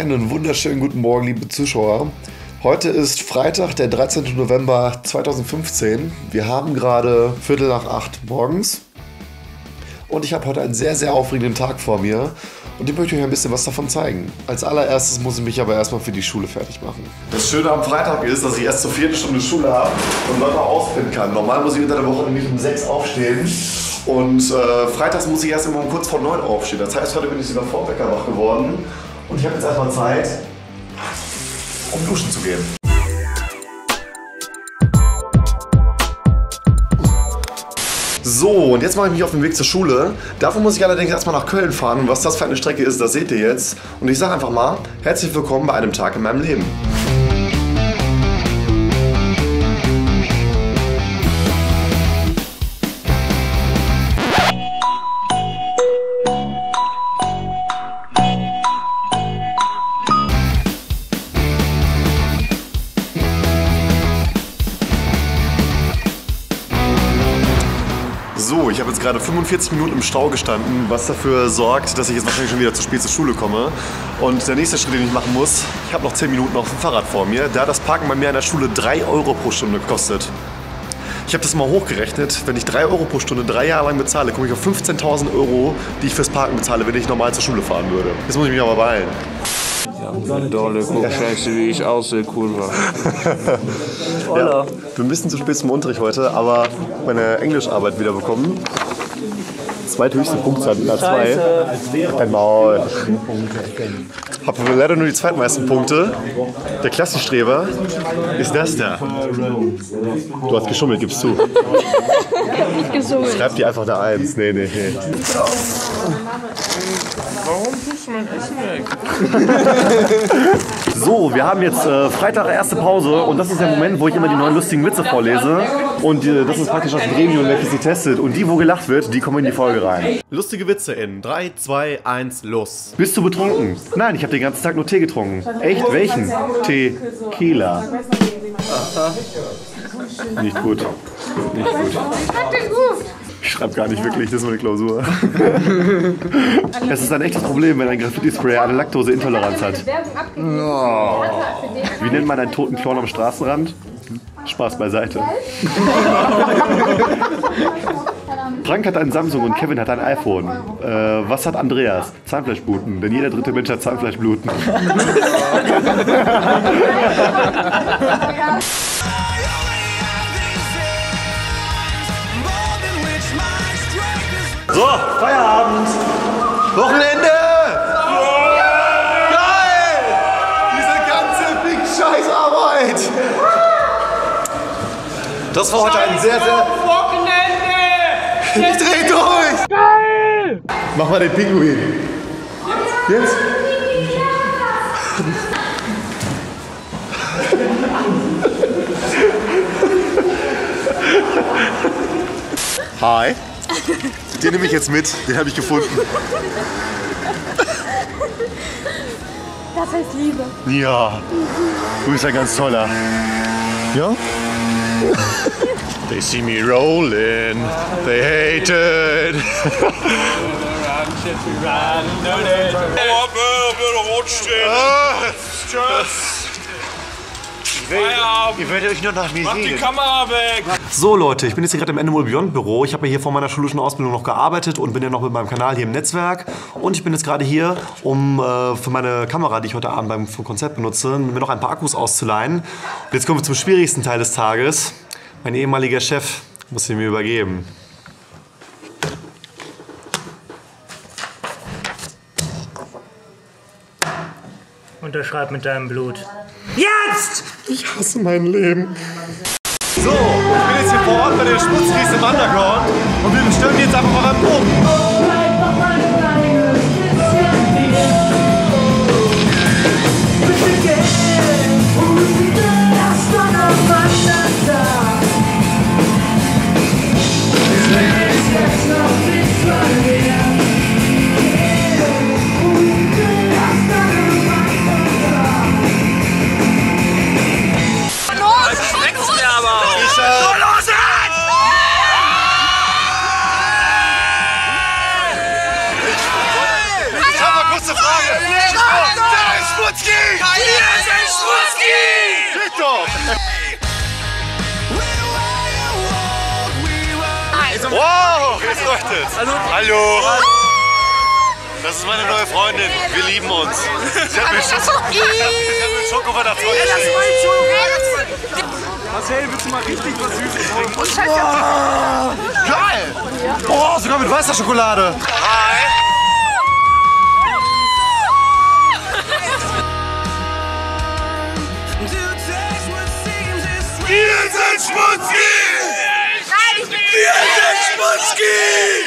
Einen wunderschönen guten Morgen, liebe Zuschauer. Heute ist Freitag, der 13. November 2015. Wir haben gerade 7:45 morgens. Und ich habe heute einen sehr, sehr aufregenden Tag vor mir. Und ich möchte euch ein bisschen was davon zeigen. Als allererstes muss ich mich aber erstmal für die Schule fertig machen. Das Schöne am Freitag ist, dass ich erst zur 4. Stunde Schule habe und locker ausfinden kann. Normal muss ich unter der Woche nämlich um 6 aufstehen. Und freitags muss ich erst immer um kurz vor 9 aufstehen. Das heißt, heute bin ich sogar vor Wecker wach geworden. Und ich habe jetzt erstmal Zeit, um duschen zu gehen. So, und jetzt mache ich mich auf den Weg zur Schule. Dafür muss ich allerdings erstmal nach Köln fahren. Und was das für eine Strecke ist, das seht ihr jetzt. Und ich sage einfach mal, herzlich willkommen bei einem Tag in meinem Leben. So, ich habe jetzt gerade 45 Minuten im Stau gestanden, was dafür sorgt, dass ich jetzt wahrscheinlich schon wieder zu spät zur Schule komme. Und der nächste Schritt, den ich machen muss, ich habe noch 10 Minuten auf dem Fahrrad vor mir, da das Parken bei mir an der Schule 3 Euro pro Stunde kostet. Ich habe das mal hochgerechnet, wenn ich 3 Euro pro Stunde 3 Jahre lang bezahle, komme ich auf 15.000 Euro, die ich fürs Parken bezahle, wenn ich normal zur Schule fahren würde. Jetzt muss ich mich aber beeilen. Dolle, guck, scheiße, wie ich aussehe, Kurva. Ja, bin ein bisschen zu spät zum Unterricht heute, aber meine Englischarbeit wieder bekommen. Zweithöchste Punktzahl mit einer 2. Dein Maul. Hab leider nur die zweitmeisten Punkte. Der Klassenstreber ist das da. Du hast geschummelt, gibst zu. Ich hab nicht geschummelt. Schreib dir einfach da 1. Nee. Warum tust du mein Essen weg? So, wir haben jetzt Freitag erste Pause und das ist der Moment, wo ich immer die neuen lustigen Witze vorlese. Und das ist praktisch das Gremium, welches sie testet. Und die, wo gelacht wird, die kommen in die Folge rein. Lustige Witze in 3, 2, 1, los. Bist du betrunken? Nein, ich habe den ganzen Tag nur Tee getrunken. Echt? Welchen? Tequila. Nicht gut. Nicht gut. Ich schreibe gar nicht wirklich, das ist nur eine Klausur. Es ist ein echtes Problem, wenn ein Graffiti-Spray eine Laktoseintoleranz hat. Oh. Wie nennt man einen toten Clown am Straßenrand? Spaß beiseite. Frank hat einen Samsung und Kevin hat ein iPhone. Was hat Andreas? Zahnfleischbluten, denn jeder dritte Mensch hat Zahnfleischbluten. So, Feierabend! Wochenende! Geil! Diese ganze Big Scheißarbeit! Das war heute ein sehr, sehr... Wochenende! Ich dreh durch! Geil! Mach mal den Pinguin. Jetzt? Hi. Den nehme ich jetzt mit, den habe ich gefunden. Das heißt Liebe. Ja, du bist ein ganz toller. Ja? They see me rolling, they hate it. Ihr werdet euch nur nach mir sehen. Mach die Kamera weg! So Leute, ich bin jetzt hier gerade im Animal Beyond Büro. Ich habe ja hier vor meiner schulischen Ausbildung noch gearbeitet und bin ja noch mit meinem Kanal hier im Netzwerk. Und ich bin jetzt gerade hier, um für meine Kamera, die ich heute Abend beim Konzert benutze, mir noch ein paar Akkus auszuleihen. Und jetzt kommen wir zum schwierigsten Teil des Tages. Mein ehemaliger Chef muss ihn mir übergeben. Unterschreib mit deinem Blut. Jetzt! Ich hasse mein Leben. So, ich bin jetzt hier vor Ort bei den Schmutzkies im Underground und wir bestellen jetzt einfach mal beim Proben. Schmutzki! Geht doch! Wow, jetzt leuchtet's. Hallo. Das ist meine neue Freundin. Wir lieben uns. Sie hat mir Schoko-Weihnachtsmann geschenkt. Marcel, willst du mal richtig was Süßes trinken? Wow, geil! Oh, sogar mit weißer Schokolade. Hi. Wir sind Schmutzki! Wir sind Schmutzki!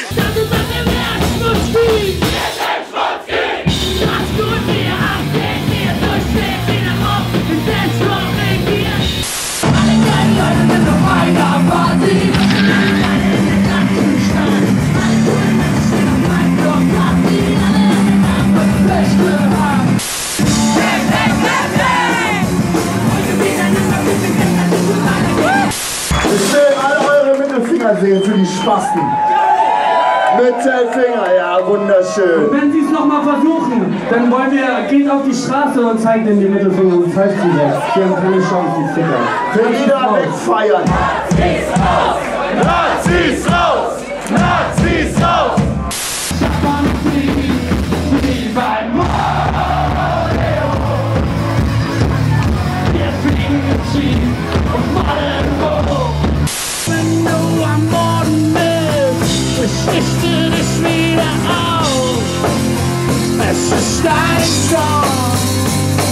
Ich will alle eure Mittelfinger sehen für die Spasten. Mittelfinger, ja, wunderschön. Und wenn sie es nochmal versuchen, dann geht auf die Straße und zeigt ihnen die Mittelfinger und zeigt sie das. Sie haben keine Chance, die Finger. Für jeder wegfeiern. Nazis raus! Nazis raus! Nazis raus! Es ist dein Song.